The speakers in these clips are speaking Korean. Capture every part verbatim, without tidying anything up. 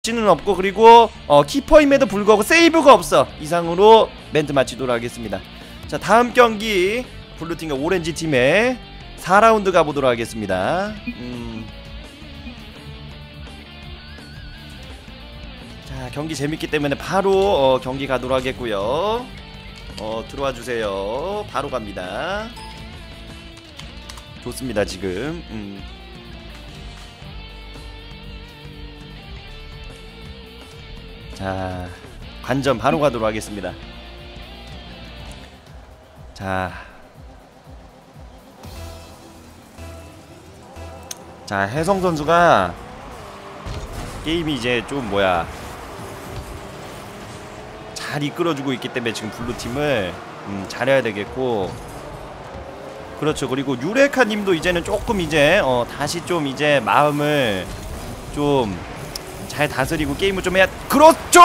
는 없고, 그리고 어, 키퍼임에도 불구하고 세이브가 없어. 이상으로 멘트 마치도록 하겠습니다. 자, 다음 경기 블루팀과 오렌지팀의 사 라운드 가보도록 하겠습니다. 음. 자, 경기 재밌기 때문에 바로 어, 경기 가도록 하겠고요. 어, 들어와주세요. 바로 갑니다. 좋습니다. 지금 음. 자, 관전 바로 가도록 하겠습니다. 자, 자 혜성 선수가 게임이 이제 좀 뭐야 잘 이끌어주고 있기 때문에 지금 블루팀을 음, 잘해야 되겠고, 그렇죠. 그리고 유레카 님도 이제는 조금 이제 어, 다시 좀 이제 마음을 좀 잘 다스리고 게임을 좀 해야. 그렇죠!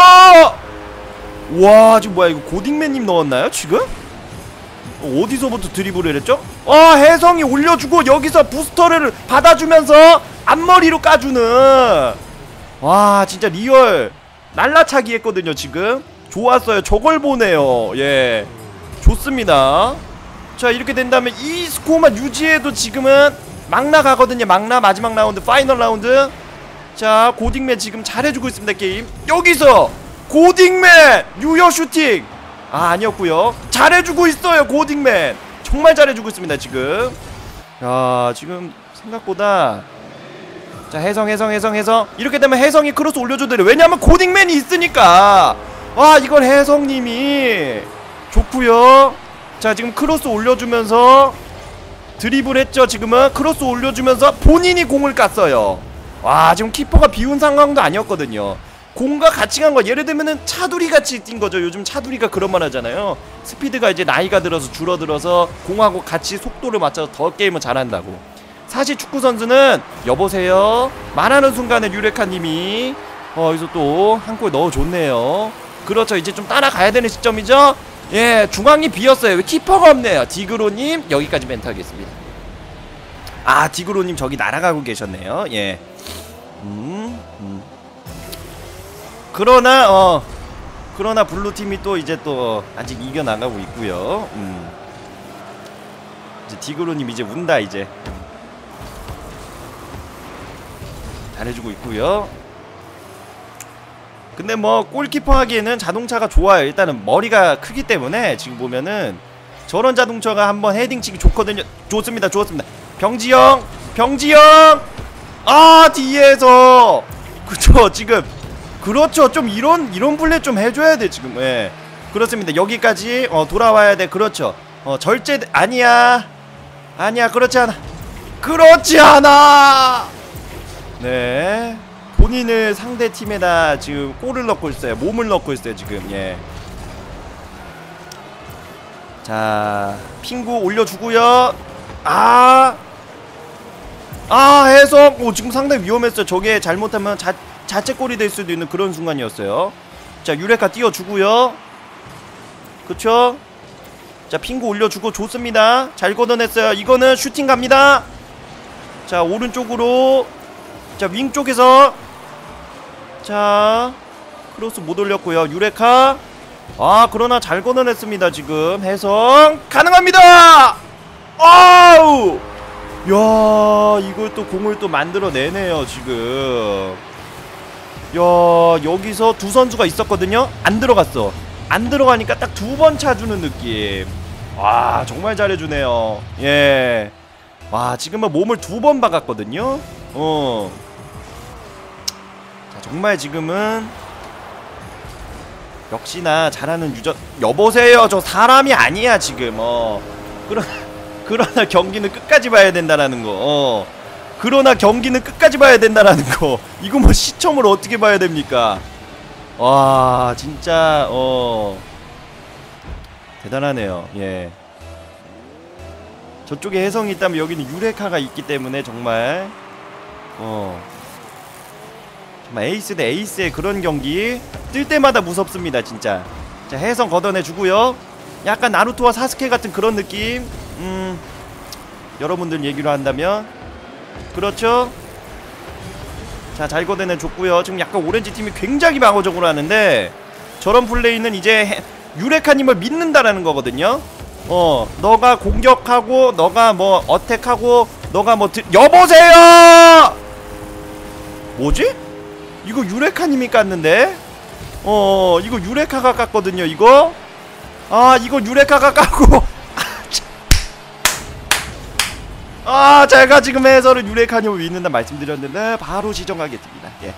와, 지금 뭐야 이거 고딩맨님 넣었나요 지금? 어, 어디서부터 드리블을 했죠? 어, 혜성이 올려주고 여기서 부스터를 받아주면서 앞머리로 까주는. 와, 진짜 리얼 날라차기 했거든요 지금. 좋았어요. 저걸 보네요. 예, 좋습니다. 자, 이렇게 된다면 이 스코어만 유지해도 지금은 막 나가거든요. 막 나. 마지막 라운드, 파이널 라운드. 자, 고딩맨 지금 잘해주고 있습니다 게임. 여기서 고딩맨 유효 슈팅. 아, 아니었고요. 잘해주고 있어요 고딩맨. 정말 잘해주고 있습니다 지금. 야, 지금 생각보다. 자, 혜성 혜성 혜성 혜성. 이렇게 되면 혜성이 크로스 올려줘도 돼요. 왜냐면 고딩맨이 있으니까. 와, 이걸 혜성님이 좋구요. 자, 지금 크로스 올려주면서 드리블 했죠. 지금은 크로스 올려주면서 본인이 공을 깠어요. 와, 지금 키퍼가 비운 상황도 아니었거든요. 공과 같이 간 거. 예를 들면은 차두리 같이 뛴 거죠. 요즘 차두리가 그런 말 하잖아요. 스피드가 이제 나이가 들어서 줄어들어서 공하고 같이 속도를 맞춰서 더 게임을 잘한다고. 사실 축구 선수는 여보세요 말하는 순간에 유레카님이 어, 여기서 또 한 골 넣어줬네요. 그렇죠. 이제 좀 따라가야 되는 시점이죠. 예, 중앙이 비었어요. 왜 키퍼가 없네요. 디그로님 여기까지 멘트 하겠습니다. 아, 디그로님 저기 날아가고 계셨네요. 예. 음, 음. 그러나 어 그러나 블루팀이 또 이제 또 아직 이겨나가고 있고요. 음. 이제 디그로님 이제 운다. 이제 잘해주고 있고요. 근데 뭐 골키퍼 하기에는 자동차가 좋아요. 일단은 머리가 크기 때문에 지금 보면은 저런 자동차가 한번 헤딩치기 좋거든요. 좋습니다. 좋습니다. 병지형 병지형. 아, 뒤에서. 그쵸 지금. 그렇죠. 좀 이런 이런 플레이 좀 해줘야 돼 지금. 예, 그렇습니다. 여기까지 어 돌아와야 돼. 그렇죠. 어 절제. 아니야 아니야 그렇지 않아. 그렇지 않아. 네, 본인을 상대 팀에다 지금 골을 넣고 있어요. 몸을 넣고 있어요 지금. 예. 자, 핑구 올려주고요. 아, 아, 혜성. 오, 지금 상당히 위험했어요. 저게 잘못하면 자, 자책골이 될 수도 있는 그런 순간이었어요. 자, 유레카 띄워주고요. 그쵸? 자, 핑구 올려주고 좋습니다. 잘 걷어냈어요. 이거는 슈팅 갑니다. 자, 오른쪽으로. 자, 윙 쪽에서. 자, 크로스 못 올렸고요. 유레카. 아, 그러나 잘 걷어냈습니다 지금. 혜성 가능합니다. 아우, 야, 이걸 또 공을 또 만들어내네요 지금. 야, 여기서 두 선수가 있었거든요. 안 들어갔어. 안 들어가니까 딱 두 번 차주는 느낌. 와, 정말 잘해주네요. 예. 와, 지금은 몸을 두 번 박았거든요. 어. 자, 정말 지금은 역시나 잘하는 유저. 여보세요, 저 사람이 아니야 지금. 어. 그러나 그러나 경기는 끝까지 봐야 된다라는 거. 어. 그러나 경기는 끝까지 봐야 된다라는 거. 이거 뭐 시점을 어떻게 봐야 됩니까? 와, 진짜 어 대단하네요. 예. 저쪽에 혜성이 있다면 여기는 유레카가 있기 때문에 정말 어 정말 에이스 대 에이스의 그런 경기. 뜰 때마다 무섭습니다 진짜. 자, 혜성 걷어내주고요. 약간 나루토와 사스케 같은 그런 느낌. 음, 여러분들 얘기로 한다면 그렇죠. 자, 잘 걷어내줬고요. 지금 약간 오렌지 팀이 굉장히 방어적으로 하는데 저런 플레이는 이제 유레카님을 믿는다라는 거거든요. 어, 너가 공격하고 너가 뭐 어택하고 너가 뭐 드... 여보세요! 뭐지? 이거 유레카님이 깠는데? 어, 이거 유레카가 깠거든요, 이거? 아, 이거 유레카가 깠고 아, 제가 지금 해설을 유레카님을 믿는다 말씀드렸는데 바로 지정하겠습니다. 예.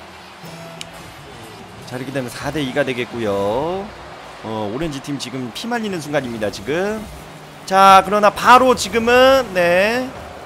자, 이렇게 되면 사 대 이가 되겠고요. 어, 오렌지 팀 지금 피 말리는 순간입니다, 지금. 자, 그러나 바로 지금은 네.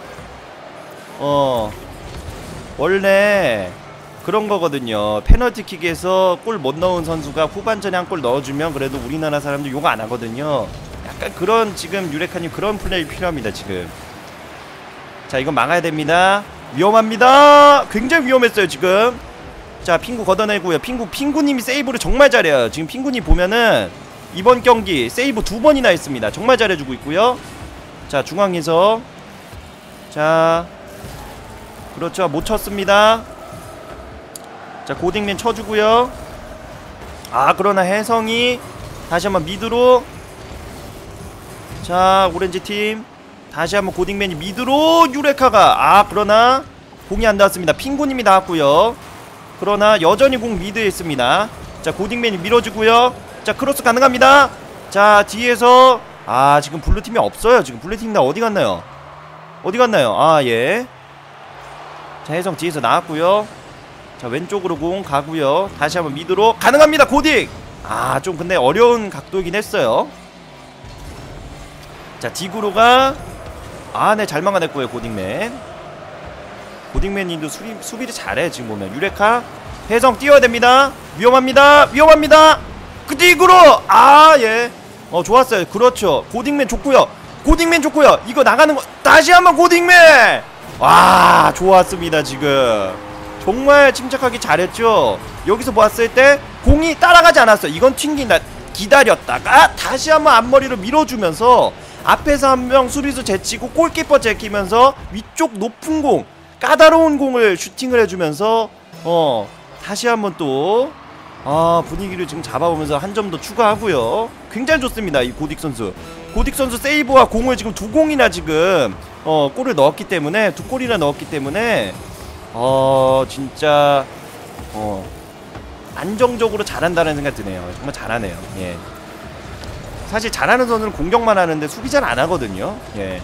어. 원래 그런 거거든요. 페널티킥에서 골 못 넣은 선수가 후반전에 한 골 넣어주면 그래도 우리나라 사람들 욕 안 하거든요. 약간 그런 지금 유레카님 그런 플레이 필요합니다, 지금. 자, 이건 막아야 됩니다. 위험합니다. 굉장히 위험했어요, 지금. 자, 핑구 걷어내고요. 핑구, 핑구님이 세이브를 정말 잘해요. 지금 핑구님 보면은 이번 경기 세이브 두 번이나 했습니다. 정말 잘해주고 있고요. 자, 중앙에서 자, 그렇죠. 못 쳤습니다. 자, 고딩맨 쳐주고요. 아, 그러나 혜성이 다시 한번 미드로. 자, 오렌지 팀 다시 한번 고딩맨이 미드로. 유레카가 아, 그러나 공이 안 닿았습니다. 핑구님이 닿았고요. 그러나 여전히 공 미드에 있습니다. 자, 고딩맨이 밀어주고요. 자, 크로스 가능합니다. 자, 뒤에서 아, 지금 블루팀이 없어요. 지금 블루팀 다 어디 갔나요? 어디 갔나요? 아, 예. 자, 혜성 뒤에서 나왔고요. 자, 왼쪽으로 공 가고요. 다시 한번 미드로 가능합니다. 고딩. 아, 좀 근데 어려운 각도이긴 했어요. 자, 디그로가 아, 네, 잘 막아냈고요. 고딩맨. 고딩맨님도 수비, 수비를 잘해. 지금 보면 유레카 혜성 뛰어야 됩니다. 위험합니다. 위험합니다. 그 디그로 아, 예. 어, 좋았어요. 그렇죠. 고딩맨 좋고요. 고딩맨 좋고요. 이거 나가는 거 다시 한번 고딩맨. 와, 좋았습니다. 지금 정말 침착하게 잘했죠. 여기서 봤을 때 공이 따라가지 않았어요. 이건 튕긴다. 기다렸다가 다시 한번 앞머리로 밀어주면서 앞에서 한 명 수비수 제치고 골키퍼 제키면서 위쪽 높은 공, 까다로운 공을 슈팅을 해주면서 어 다시 한번 또 아, 분위기를 지금 잡아오면서 한 점 더 추가하고요. 굉장히 좋습니다, 이 고딕 선수. 고딕 선수 세이브와 공을 지금 두 공이나 지금 어 골을 넣었기 때문에 두 골이나 넣었기 때문에 어 진짜 어 안정적으로 잘한다는 생각 드네요. 정말 잘하네요. 예. 사실 잘하는 선수는 공격만 하는데 수비 잘 안 하거든요. 예.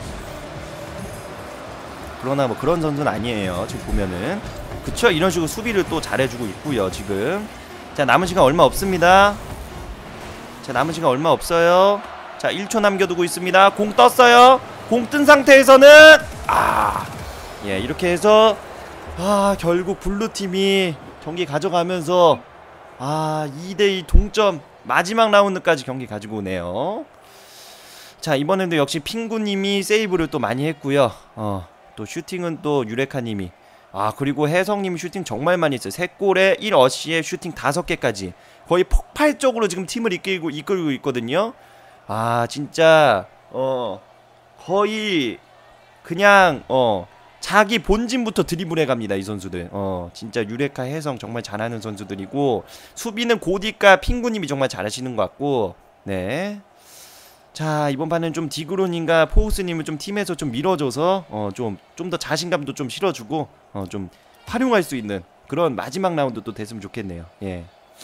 그러나 뭐 그런 선수는 아니에요. 지금 보면은 그쵸? 이런 식으로 수비를 또 잘해주고 있고요. 지금 자, 남은 시간 얼마 없습니다. 자, 남은 시간 얼마 없어요. 자, 일 초 남겨두고 있습니다. 공 떴어요. 공 뜬 상태에서는 아, 예, 이렇게 해서 아, 결국 블루팀이 경기 가져가면서 아, 이 대 이 동점 마지막 라운드까지 경기 가지고 오네요. 자, 이번에도 역시 핑구님이 세이브를 또 많이 했고요. 어, 또 슈팅은 또 유레카님이 아, 그리고 혜성님이 슈팅 정말 많이 했어요. 세 골에 일 어시에 슈팅 다섯 개까지 거의 폭발적으로 지금 팀을 이끌고, 이끌고 있거든요. 아, 진짜 어 거의 그냥 어 자기 본진부터 드리블해 갑니다, 이 선수들. 어 진짜 유레카, 혜성 정말 잘하는 선수들이고 수비는 고디과 핑구님이 정말 잘하시는 것 같고. 네. 자, 이번 판은 좀 디그론님과 포우스님을 좀 팀에서 좀 밀어줘서 어 좀 좀 더 자신감도 좀 실어주고 어 좀 활용할 수 있는 그런 마지막 라운드도 됐으면 좋겠네요. 예.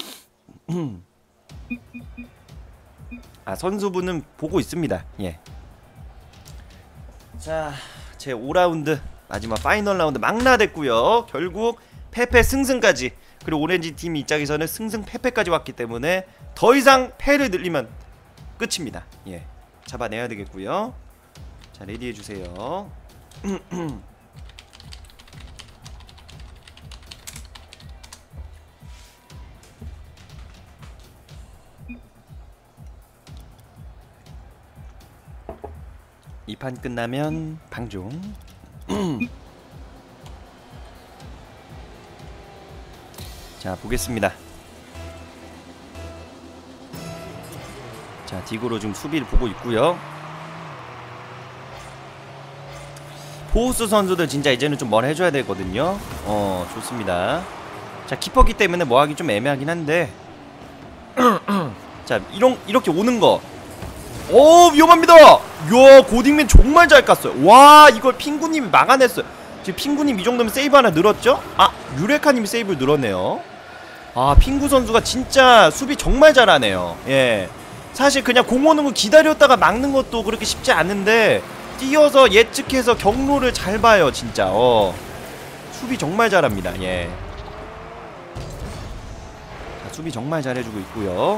아, 선수분은 보고 있습니다. 예. 자, 제 오 라운드 마지막 파이널 라운드 망라됐고요. 결국 패패 승승까지, 그리고 오렌지 팀 입장에서는 승승 패패까지 왔기 때문에 더 이상 패를 늘리면 끝입니다. 예, 잡아내야 되겠고요. 자, 레디 해주세요. 이 판 끝나면 방종. 자, 보겠습니다. 자, 디고로 지금 수비를 보고 있고요. 포우스 선수들 진짜 이제는 좀 뭘 해줘야 되거든요. 어 좋습니다. 자 키퍼기 때문에 뭐하기 좀 애매하긴 한데 자 이런 이렇게 오는거 오 위험합니다. 이야 고딩맨 정말 잘 깠어요. 와 이걸 핑구님이 막아냈어요. 지금 핑구님 이 정도면 세이브 하나 늘었죠? 아 유레카님이 세이브를 늘었네요. 아 핑구 선수가 진짜 수비 정말 잘하네요. 예 사실 그냥 공 오는 거 기다렸다가 막는 것도 그렇게 쉽지 않은데 뛰어서 예측해서 경로를 잘 봐요 진짜. 어 수비 정말 잘합니다. 예 자, 수비 정말 잘해주고 있고요.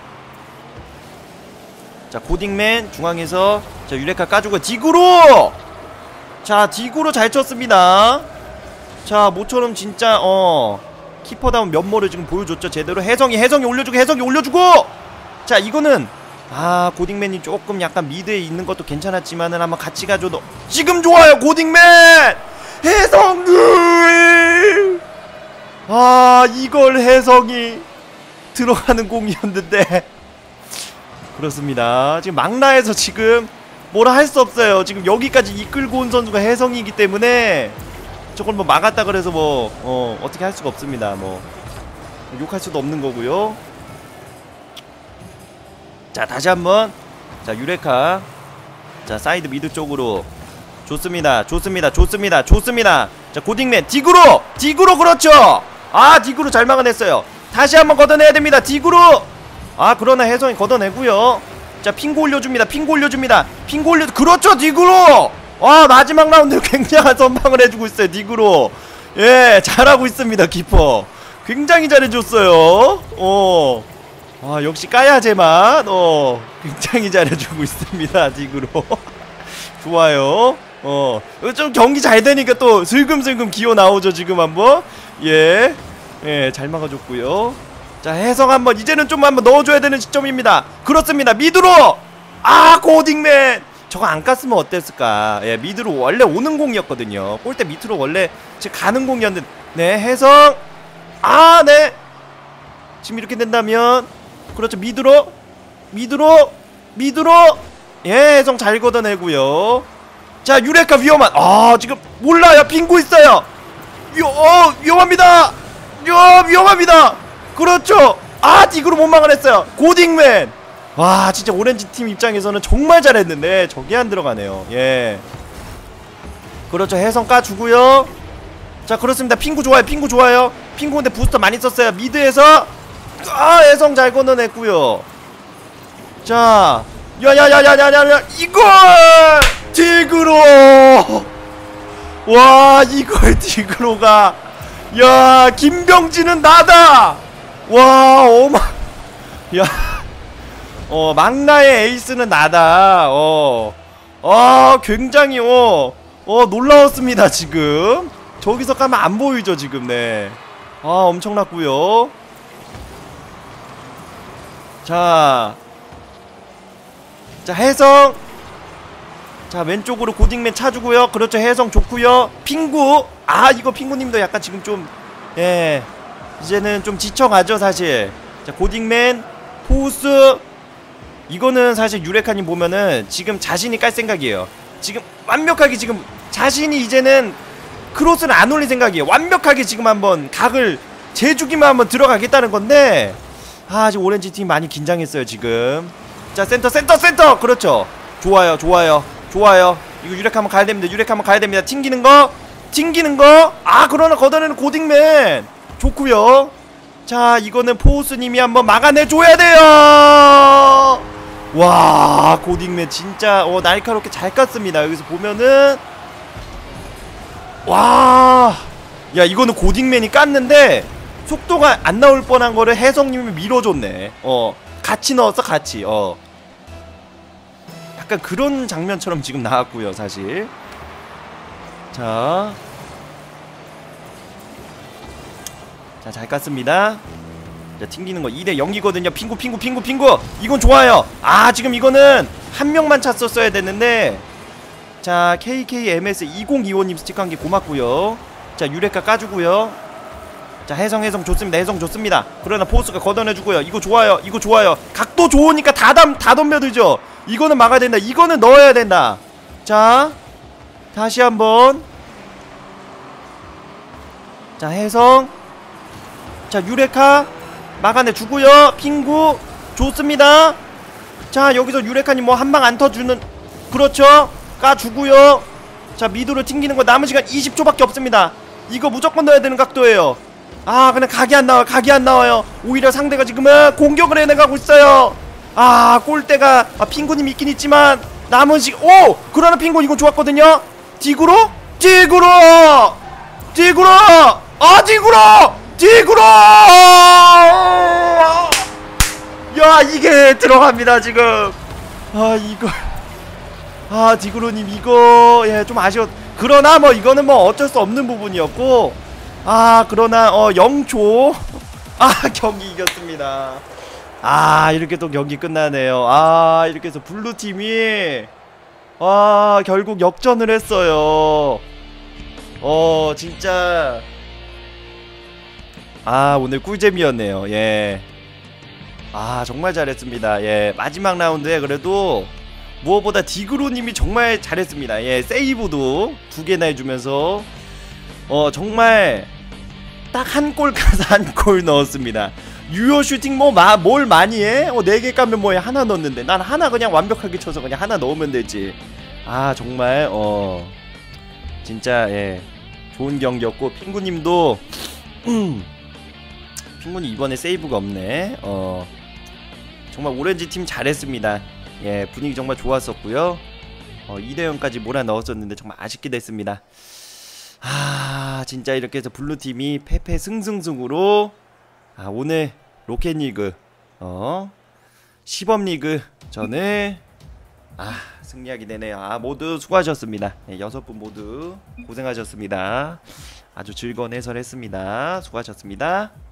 자 고딩맨 중앙에서 자 유레카 까주고 디그로 자 디그로 잘 쳤습니다. 자 모처럼 진짜 어 키퍼다운 면모를 지금 보여줬죠. 제대로 해성이 해성이 올려주고 해성이 올려주고 자 이거는 아 고딩맨이 조금 약간 미드에 있는 것도 괜찮았지만은 한번 같이 가줘도 지금 좋아요. 고딩맨 해성이 아 이걸 해성이 들어가는 공이었는데 그렇습니다. 지금 막라에서 지금 뭐라 할 수 없어요. 지금 여기까지 이끌고 온 선수가 해성이기 때문에 저걸 뭐 막았다 그래서 뭐 어 어떻게 할 수가 없습니다. 뭐 욕할 수도 없는 거고요. 자 다시 한번 자 유레카 자 사이드 미드 쪽으로 좋습니다. 좋습니다. 좋습니다. 좋습니다. 자 고딩맨 디그로 디그로 그렇죠. 아 디그로 잘 막아냈어요. 다시 한번 걷어내야 됩니다. 디그로 아 그러나 해성이 걷어내고요. 자 핑고 올려줍니다. 핑고 올려줍니다. 핑고 올려 그렇죠 디그로. 와 마지막 라운드 굉장한 선방을 해주고 있어요 디그로. 예 잘하고 있습니다. 키퍼 굉장히 잘해줬어요. 어 아 역시 까야제만 어 굉장히 잘해주고 있습니다 디그로. 좋아요. 어 좀 경기 잘 되니까 또 슬금슬금 기어 나오죠 지금 한번. 예 예 잘 막아줬고요. 자 해성 한번 이제는 좀 한번 넣어줘야 되는 시점입니다. 그렇습니다. 미드로 아 고딩맨 저거 안 깠으면 어땠을까. 예 미드로 원래 오는 공이었거든요. 골대 밑으로 원래 지금 가는 공이었는데 네 해성 아 네 지금 이렇게 된다면 그렇죠. 미드로 미드로 미드로 예 해성 잘 걷어내고요. 자 유레카 위험한 아 지금 몰라요. 빙고 있어요. 요, 어, 위험합니다. 요, 위험합니다. 그렇죠. 아 디그로 못 막아냈어요. 고딩맨 와 진짜 오렌지 팀 입장에서는 정말 잘했는데 저게 안 들어가네요. 예 그렇죠. 해성 까주고요. 자 그렇습니다. 핑구 좋아요. 핑구 좋아요. 핑구 근데 부스터 많이 썼어요. 미드에서 아 해성 잘 걷어냈고요. 자 야야야야야야 이걸 디그로 와 이걸 디그로가 야 김병진은 나다. 와 어마 야 어 막나의 에이스는 나다. 어 아 굉장히 어 어 놀라웠습니다. 지금 저기서 가면 안 보이죠 지금. 네 아 엄청났고요. 자 자 해성 자 왼쪽으로 고딩맨 차주고요. 그렇죠. 해성 좋고요. 핑구 아 이거 핑구님도 약간 지금 좀 예 이제는 좀 지쳐가죠 사실. 자 고딩맨 포우스 이거는 사실 유레카님 보면은 지금 자신이 깔 생각이에요. 지금 완벽하게 지금 자신이 이제는 크로스를 안 올릴 생각이에요. 완벽하게 지금 한번 각을 재주기만 한번 들어가겠다는 건데 아 지금 오렌지 팀 많이 긴장했어요 지금. 자 센터 센터 센터 그렇죠. 좋아요 좋아요 좋아요. 이거 유레카 한번 가야 됩니다. 유레카 한번 가야 됩니다. 튕기는 거 튕기는 거 아 그러나 걷어내는 고딩맨 좋구요. 자 이거는 포우스님이 한번 막아내줘야 돼요. 와 고딩맨 진짜 어 날카롭게 잘 깠습니다. 여기서 보면은 와 야 이거는 고딩맨이 깠는데 속도가 안 나올 뻔한 거를 해성님이 밀어줬네. 어 같이 넣었어 같이. 어 약간 그런 장면처럼 지금 나왔고요 사실. 자 자 잘 깠습니다. 자 튕기는 거 이 대 영이거든요. 핑구 핑구 핑구 핑구 이건 좋아요. 아 지금 이거는 한 명만 찼었어야 됐는데 자 케이케이엠에스 이공이오님 스티커 한 개 고맙고요. 자 유레카 까주고요. 자 해성 해성 좋습니다. 해성 좋습니다. 그러나 포스가 걷어내주고요. 이거 좋아요. 이거 좋아요. 각도 좋으니까 다, 다 덤벼들죠. 이거는 막아야 된다. 이거는 넣어야 된다. 자 다시 한번. 자, 혜성. 자, 유레카 막아내 주고요. 핑구 좋습니다. 자, 여기서 유레카님 뭐 한 방 안 터주는, 그렇죠, 까주고요. 자, 미드로 튕기는 거 남은 시간 이십 초밖에 없습니다. 이거 무조건 넣어야 되는 각도예요. 아, 그냥 각이 안 나와요. 각이 안 나와요. 오히려 상대가 지금은 공격을 해나가고 있어요. 아, 골대가, 아, 핑구님 있긴 있지만 남은 시간, 오! 그러나 핑구 이거 좋았거든요. 디그로? 디그로! 디그로! 아, 디그로! 디그로! 야, 이게 들어갑니다 지금. 아, 이걸, 아, 디그로님 이거, 예, 좀 아쉬웠. 그러나 뭐 이거는 뭐 어쩔 수 없는 부분이었고, 아, 그러나 어 영 초 아, 경기 이겼습니다. 아, 이렇게 또 경기 끝나네요. 아, 이렇게 해서 블루팀이 아, 결국 역전을 했어요. 어, 진짜, 아, 오늘 꿀잼이었네요. 예. 아, 정말 잘했습니다. 예, 마지막 라운드에 그래도 무엇보다 디그로님이 정말 잘했습니다. 예, 세이브도 두 개나 해주면서 어, 정말 딱 한 골 가서 한 골 넣었습니다. 유효 슈팅 뭐 마, 뭘 많이 해? 어, 네 개 까면 뭐해? 하나 넣었는데 난 하나 그냥 완벽하게 쳐서 그냥 하나 넣으면 되지. 아, 정말 어, 진짜, 예, 좋은 경기였고, 핑구님도 핑구님 이번에 세이브가 없네. 어, 정말 오렌지 팀 잘했습니다. 예, 분위기 정말 좋았었고요. 어, 이 대 영까지 몰아 넣었었는데 정말 아쉽게 됐습니다. 아, 진짜 이렇게 해서 블루팀이 패패 승승승으로, 아, 오늘 로켓리그 어 시범리그 전을 아, 승리하게 되네요. 아, 모두 수고하셨습니다. 예, 여섯 분 모두 고생하셨습니다. 아주 즐거운 해설했습니다. 수고하셨습니다.